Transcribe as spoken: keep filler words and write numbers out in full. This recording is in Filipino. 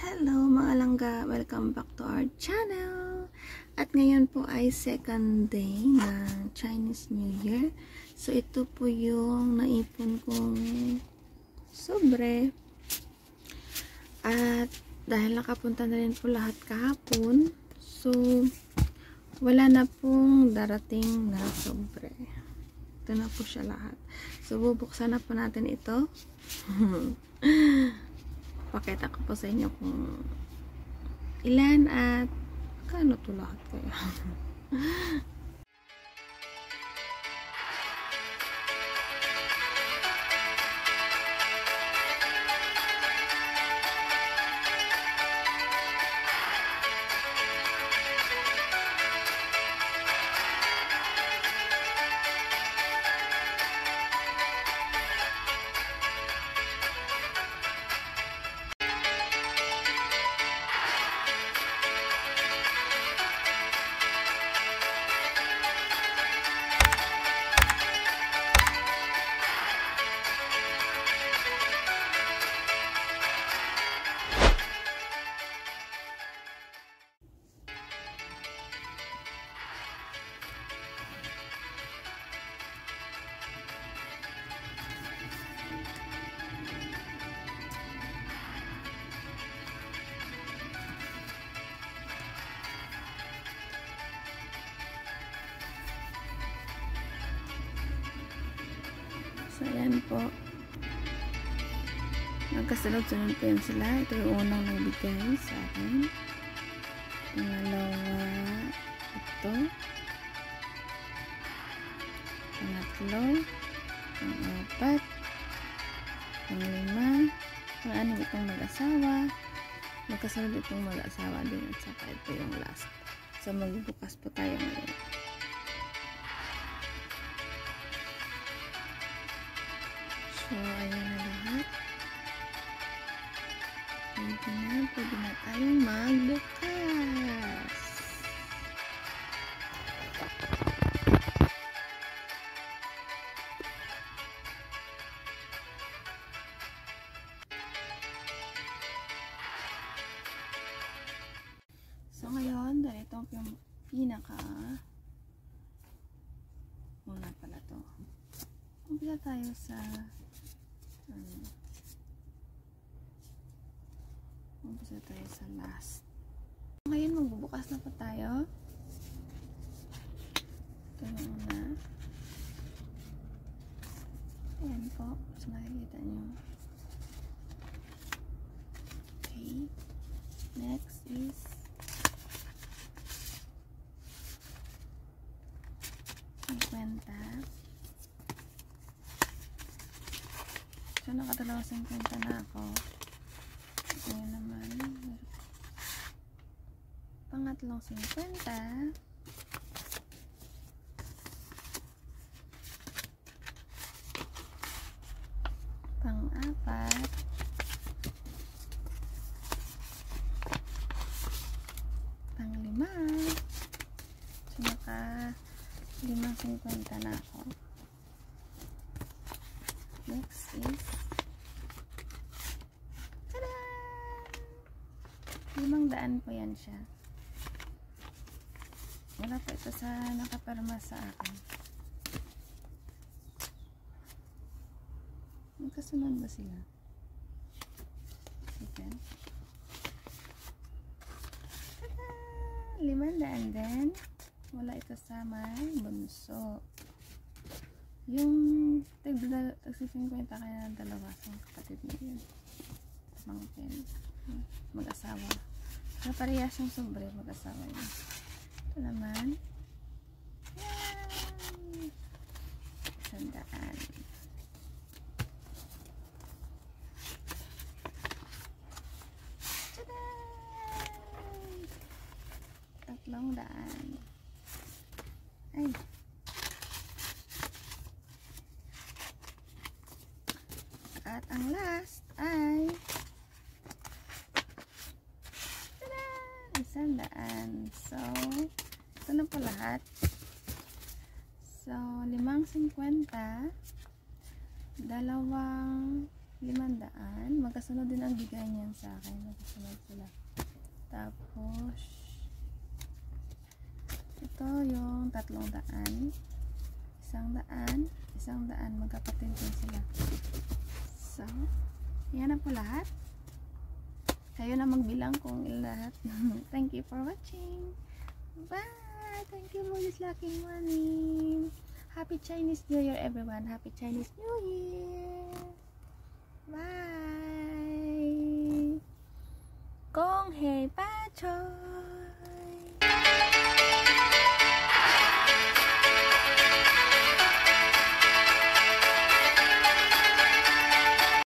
Hello mga langga! Welcome back to our channel! At ngayon po ay second day ng Chinese New Year. So ito po yung naipon kong sobre. At dahil nakapunta na rin po lahat kahapon, so wala na pong darating na sobre. Ito na po siya lahat. So bubuksan na po natin ito. Pakita ko po sa inyo kung ilan at kano to lahat kaya. So, ayan po. Nagkasunod-sunod po yan sila. Ito yung unang nagbigay sa akin. Pangalawa, ito. Pangatlo. Pang-apat. Pang-lima. Pang-anim itong mag-asawa. Magkasunod itong mag-asawa din. At saka ito yung last. So, magbubukas po tayo ngayon. So, ayan na lahat. Pwede na, pwede na tayong magbukas. So, ngayon, dahil ito yung pinaka muna pala to. Umpisa tayo sa Um, umpisa tayo sa last. Ngayon magbubukas na po tayo. Ito na una. Ayan po. So makikita nyo. Okay. Next is fifty. So, nakadalawang fifty na ako. Ngayon naman, pangatlong fifty. Pang-apat. Pang-lima. So, naka limang fifty na ako. Next is tada! Limang daan po yan siya. Wala pa ito sa nakaparma sa akin. Magkasunod ba sila? Second. Tada! Limang daan din. Wala ito sa may bunso. Yung tag-fifty kaya ng dalawa sa kapatid mo yun. Mga pen. Mag-asawa. So, parehas yung sobre. Mag-asawa yun. Ito naman. Yan! Sandaan. Tada! Tatlong daan. Ay! At ang last ay tada! Isang daan. So, ito na po lahat. So, limang fifty, dalawang limandaan. Magkasunod din ang bigay niyan sa akin. Magkasunod sila. Tapos, ito yung tatlong daan. Isang daan. Isang daan. Magkapatid din sila. So, yan na po lahat. Kayo na magbilang kung ilan lahat. Thank you for watching. Bye! Thank you for this lucky money. Happy Chinese New Year, everyone. Happy Chinese New Year. Bye! Gong hei ba chou.